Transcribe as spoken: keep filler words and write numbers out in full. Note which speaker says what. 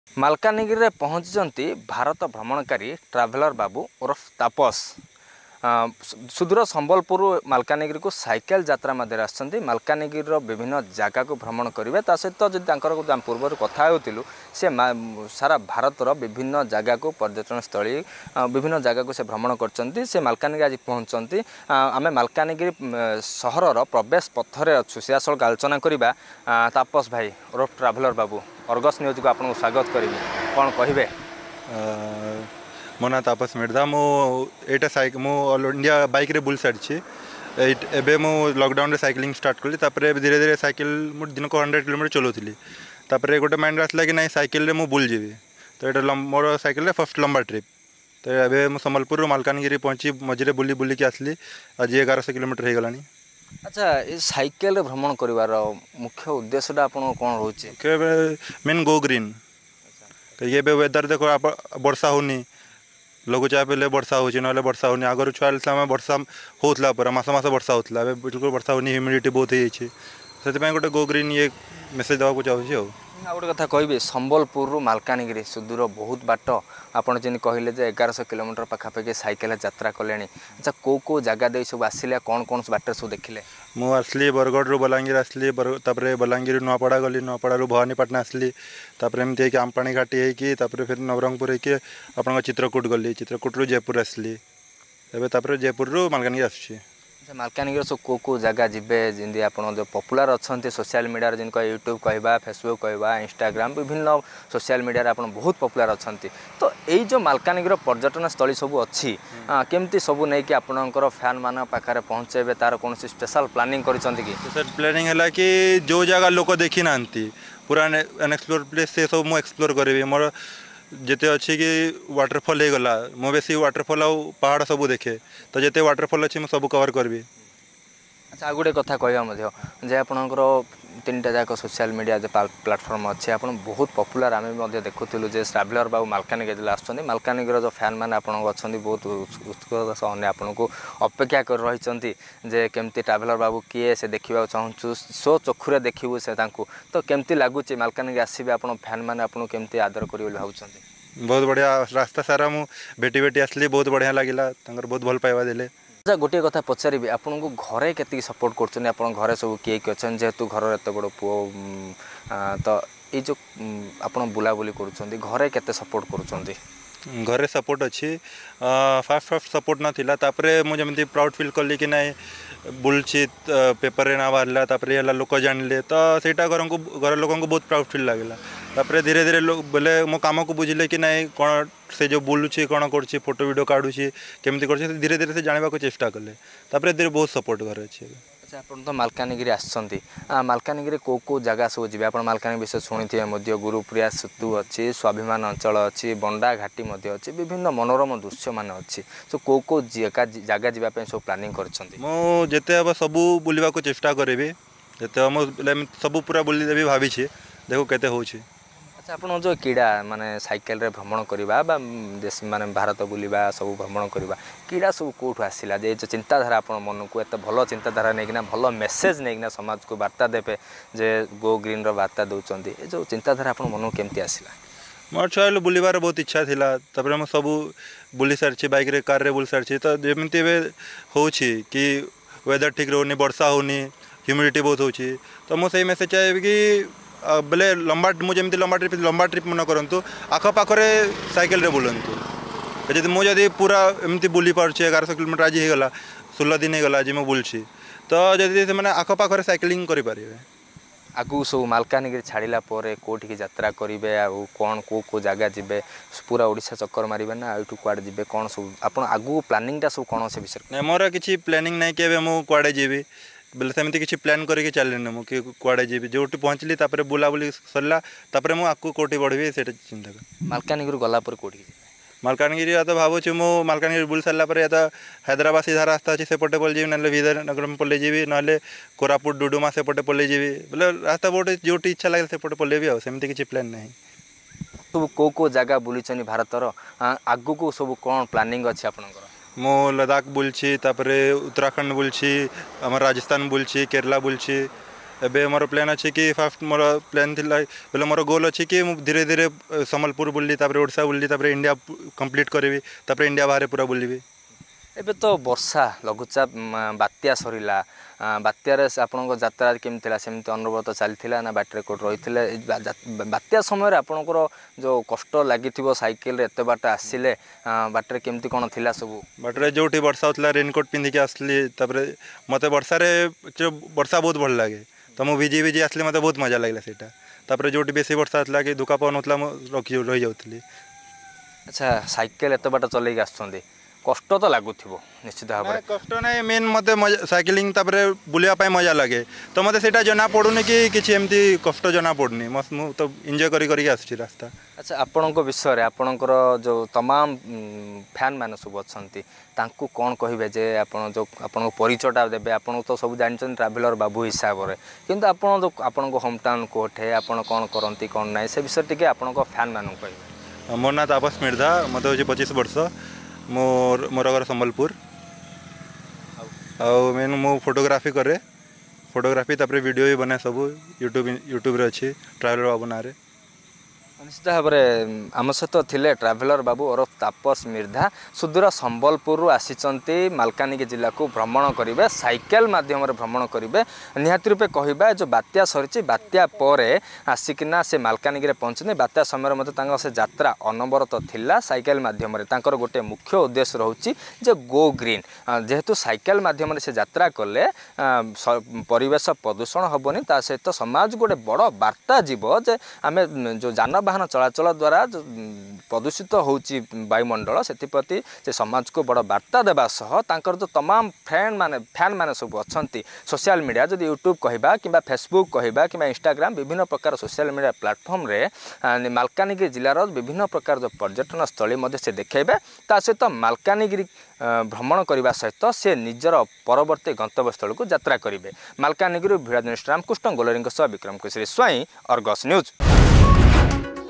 Speaker 1: मालकानगिरी पहुंची भारत भ्रमणकारी ट्राभेलर बाबू उर्फ तापस सुदूर संबलपुर मालकानगिरी को साइकेल यात्रा मध्य आसछन्ती। मालकानगिरी विभिन्न जगह को भ्रमण करेंगे ता सहित जो पूर्व कथा होतिलु से सारा भारतर विभिन्न जगह को पर्यटन स्थली विभिन्न जगह को से भ्रमण करछन्ती। से मालकानगिरी आज पहुंचती आम मालकानगिरी सहर प्रवेश पथरे अच्छु से आसल आलोचना करवा तापस भाई उर्फ ट्राभेलर बाबू अर्गस न्यूज को आपको स्वागत करी कौन कहे।
Speaker 2: मो ना तापस मिर्धा मु एटा साइक मु ऑल इंडिया बाइक रे बुल सारी एबे मु लॉकडाउन रे साइकिलिंग स्टार्ट कली तापरे धीरे धीरे साइकिल मु दिन को हंड्रेड किलोमीटर चलाउली तापरे गोटे माइंड आसला कि नहीं साइकिल रे मु बुल जीवी तो ये मोर साइकिल रे फर्स्ट लंबा ट्रिप तो एबे मु संबलपुर मालकानगिरी पहुंची मझे बुली बुली के आसली आज एगारह सौ किलोमीटर हो गलानी।
Speaker 1: अच्छा ये साइकेल रे भ्रमण करिवार मुख्य उद्देश्यटा आपन कोन रहउची
Speaker 2: के मेन गो ग्रीन कहिए बे वेदर देखो वर्षा होनी लघुचाप हेल्ले वर्षा हो ना वर्षा होनी आगर छुआ आम वर्षा होता पूरा मस मस वर्षा होता बिल्कुल वर्षा होनी ह्यूमिडिटी बहुत हो गोटे गो ग्रीन ये मेसेज देवाक चाहूँगी। आ
Speaker 1: गोटे कथा कहि संबलपुर मालकानगिरी सुदूर बहुत बाट आपड़ जमी कहले जे एगारह सौ किलोमीटर पखापाखि साइकेल यात्रा कले। अच्छा कौ कौ जगह दे सब आसिले कौन कौन बाट सब देखिले?
Speaker 2: मु आसली बरगढ़ रू बलांगीर आसली तापर बलांगीर नुआपड़ा गली नुआपड़ा भवानीपाटना आसली तापर एमती है आमपाणी घाटी है फिर नवरंगपुर है आप चित्रकूट गली चित्रकूट रू जयपुर आसली एवं तापर जयपुर रू मालकानगिरी आसुची।
Speaker 1: अच्छा मालकानगिरी सब कौ कौ जगह जीवे जमी आप जो पपुलार अच्छा सोशल मीडिया जिनका यूट्यूब कहवा फेसबुक कहवा इंस्टाग्राम विभिन्न सोशल मीडिया आप बहुत पपुलार अच्छा तो यही जो मालकानगिरी पर्यटन स्थली सब अच्छी केमती सब नहीं कि आपणकर फैन मान पाखे पहुँचे तार कौन स्पेशल प्लानिंग कर
Speaker 2: प्लानिंग है कि जो जगह लोक देखी ना पूरा अनएक्सप्लोर प्लेस से सब मुझे एक्सप्लोर करी मोर जिते अच्छी कि वाटरफॉल हो गला मो बेसी वाटरफॉल आउ पहाड़ सब देखे तो जिते वाटरफॉल अच्छी सब कवर करी।
Speaker 1: अच्छा आ गोटे कथा कहवा जे आपणकर तीन टा जाक सोशल मीडिया जो प्लाटफर्म अच्छे आप बहुत पपुलार आम देखुलु जे ट्राभेलर बाबू मालकानगिरी आसुँच मालकानगिरी जो फैन मैंने आप बहुत उत्सुकता सह आपन को अपेक्षा कर रही जे केमती ट्राभेलर बाबू किए से देखा चाहूँ सो चक्षुरे देखू से तो केमती लगुच मालकानगिरी आसबे आप फैन मैंने आपको केमती आदर कर भावुं?
Speaker 2: बहुत बढ़िया रास्ता सारा मु भेटी भेटी आसली बहुत बढ़िया लगिला बहुत भल पाइबा देले।
Speaker 1: अच्छा गोटे कथा पचारि आपन को घरे केतिकी सपोर्ट कर आप घरे सब किए किए अच्छा जेहेतु घर एत बड़ पुओ तो ये जो आप बुलाबुली कर घरे केते सपोर्ट कर?
Speaker 2: घरे सपोर्ट अच्छी फास्ट फास्ट सपोर्ट नाला तापरे मुझे जमी प्राउड फील कली कि नहीं बुलची पेपर रे ना बाहरला तापरे हला लोक जानले तो सेटा घर को घर लोक को बहुत प्राउड फील लगला तापरे धीरे धीरे लोग बोले मो काम को बुझिले कि नहीं कौन से जो बुलूची कौन कर फोटो वीडियो काढ़ुची केमती कर धीरे धीरे से जानवा को चेष्टा कले तापरे धीरे बहुत सपोर्ट घर अच्छे।
Speaker 1: अच्छा आप तो मालकानगिरी आसछन्ती मालकानगिरी कौ कौ जगह सब जी आप मालकानगिरी विषय शुणी गुरुप्रिया सेतु अच्छी स्वाभिमान अंचल अच्छी बंडा घाटी अच्छी विभिन्न मनोरम दृश्य मान अच्छी तो कौ कौ जगह जावाई सब प्लानिंग
Speaker 2: करते हम सबू बुलवा को चेष्टा करी सब पूरा बुली देवी भावी देखो केते होची।
Speaker 1: अच्छा आप जो क्रीड़ा माने साइकेल रे भ्रमण करवा देश माने भारत बुलवा सब भ्रमण करवा क्रीड़ा सब कौटू आसला जे जो चिंताधारा आप मन को एत भल चिंताधारा नहीं भल मेसेज नहीं समाज को वार्ता देवे जे गो ग्रीन रो वार्ता दौरान जो चिंताधारा आप मन को केमती आसला?
Speaker 2: मोर छुआ बुलबार बहुत इच्छा थिला तापर हम सब बुली सारी बाइक रे कार रे बुली सारी तो जमीती होची कि वेदर ठीक रोनी वर्षा होनी ह्यूमिडिटी बहुत होची तो मुझे सही मेसेज चाहिए कि बोले लंबा मुझे लंबा ट्रिप लंबा ट्रिप मन करूँ आखपाखे साइकेल रे बुलंतु जब मुझे पूरा एमती बुली पार्चे एगारह सौ किलोमीटर आज होगला षोलह दिन होगला आज मुझे बुलची तो जब से आखपाखे साइकिलिंग करें
Speaker 1: आगु सब मालकानगिरी छाड़ा कौटी यात्रा करेंगे आउ कौन कौ कौ जगह जी पूरा ओडिशा चक्कर मारे ना यूँ कड़े जी कौन सब आप आगु प्लानिंगटा सब कौन से विषय?
Speaker 2: मोर किसी प्लानिंग नहीं कि मुझे कड़े जी बोले सेमती किसी प्लान करके चलनी मुझे कि कड़े जी जो पहुँचली बुलाबुली सरला मुझे आगे कौटी बढ़ी से चिंता कर।
Speaker 1: मालकानगिरी गलापर कौटी
Speaker 2: मालकानगिरी तो भावुँ मु मालकानगिरी बुल सारापर या तो हैदराबाद सीधा रास्ता अच्छी सेपटे पलि ना विजयनगर पलि जी ना कोरापुट डुडुमा सेपटे पलि जी बोले रास्ता बहुत जो इच्छा लगे सेपटे पलि आमती किसी प्लान ना
Speaker 1: सब कौ कौ जगह बुली भारतर आगु को सब कौन प्लानिंग अच्छी आपनकर?
Speaker 2: मो लद्दाख बुलची तापरे उत्तराखंड बुलची आम राजस्थान बुलची केरला बुलची एबे मोर प्लान अच्छे कि फास्ट मोर प्लान थिला बोले मोर गोल अच्छे कि धीरे धीरे संबलपुर बुल्ली तापर ओडिशा बुल्ली तापर इंडिया कंप्लीट करबी तापर इंडिया बाहर पूरा बुल्ली।
Speaker 1: एबे तो वर्षा लघुचाप बात्या सरीला बात्यार आपणको यात्रा केमती सेमती अनुभव तो चलता ना बाटर कोट रही बात्या समय आपणकर जो कष्ट लगी साइकेल एत बाट आसिले बाटर केमती कौन थिला सब
Speaker 2: बाटर जो वर्षा होता रेनकोट पिंधिकी आसली मत वर्षा वर्षा बहुत भल लगे तो मुझे भिजी भिजी आसली मत बहुत मजा लगे सेटा जो बेसी वर्षा होता कि दुका पवन होता रखी रही जाऊली।
Speaker 1: अच्छा साइकेल एत बाट चल आसुँच कष्ट तो लगुव निश्चित भाव में
Speaker 2: कष्ट ना मेन मत साइकिलिंग बुलाया मजा लगे तो मत से जना पड़ूनी कि किसी एमती कष्ट जना पड़नी मस्त मु तो एंजॉय करी करी आसुची रास्ता।
Speaker 1: अच्छा आपण विषय रे आपणकर जो तमाम फैन मान सब अच्छा कौन कहे जे आपण जो आपण परिचयटा देवे आपन तो सब जानते ट्राभेलर बाबू हिसाब से किंतु आपण जो आपण होम टाउन कोठे आपण कौन करती कौन ना से विषय टी आपण फैन मान कहे।
Speaker 2: मोर ना तापस मिर्धा मत हूँ पच्चीस वर्ष मोर मोर घर संबलपुर आउ मेन मु फोटोग्राफी करे फोटोग्राफी तापर वीडियो भी बना सब यूट्यूब यूट्यूब रे अच्छी ट्राभेलर बाबू ना रे
Speaker 1: निश्चित भाव में आम सहित थिले ट्राभेलर बाबू ओरफ तापस मिर्धा सुदूर संबलपुर आसी मालकानगिरी जिला को भ्रमण करेंगे साइकेल माध्यम भ्रमण करेंगे निहाती रूपे कहबा जो बात्या सरी बात्या पर आसिकिना से मालकानगिरी पहुँचने बात्या समय मत से यात्रा अनवरत थिला साइकेल माध्यम गोटे मुख्य उद्देश्य रोचे जे गो ग्रीन जेहेतु साइकेल माध्यम से यात्रा कले परिवेश प्रदूषण हेनी ता सहित समाज गोटे बड़ वार्ता जीव जे आम जो जानबाहन वाहन चलाचल द्वारा जो प्रदूषित होची वायुमंडल से प्रति से समाज को बड़ वार्ता देवा सह तांकर जो तमाम फ्रेंड माने फैन माने सब अच्छी सोशल मीडिया जदि यूट्यूब कहबा कि फेसबुक कहबा कि इंस्टाग्राम विभिन्न प्रकार सोशल मीडिया प्लेटफॉर्म रे मालकानगिरी जिलार विभिन्न प्रकार जो पर्यटन स्थली मध्य से देखेबे ता सहित मालकानगिरी भ्रमण करने सहित से निजर परवर्ती गंतव्य स्थल को यात्रा करेंगे। मालकानगिरी भिड़ा journalist Ramakrishna Golari Bikram Keshari Swain Argus news.